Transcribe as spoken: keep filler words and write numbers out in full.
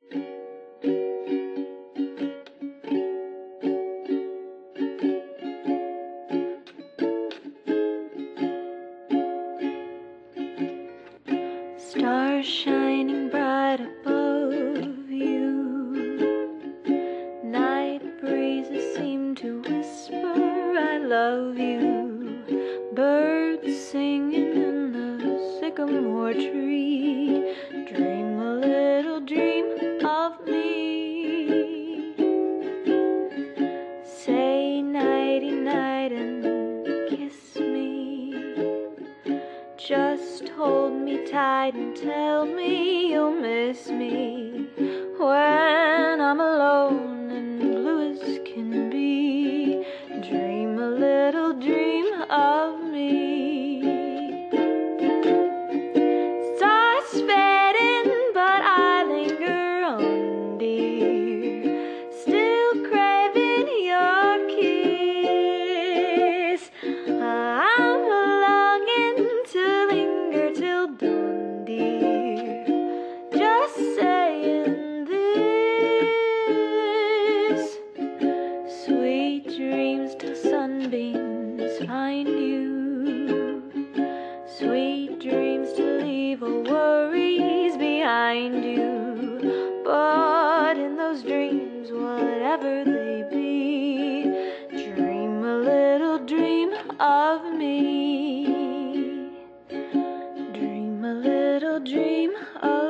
Stars shining bright above you, night breezes seem to whisper I love you, birds singing in the sycamore tree, dream a little dream of me. Say nighty night and kiss me, just hold me tight and tell me you'll miss me when I'm alone and blue as can be. Dream a little dream of me. Stars fading, but I linger on, dear, still craving your kiss. I'm longing to linger till dawn, dear, just saying this. Sweet dreams till sunbeams find you, sweet dreams to leave all worries behind you. But in those dreams, whatever they be, dream a little dream of me. Dream a little dream of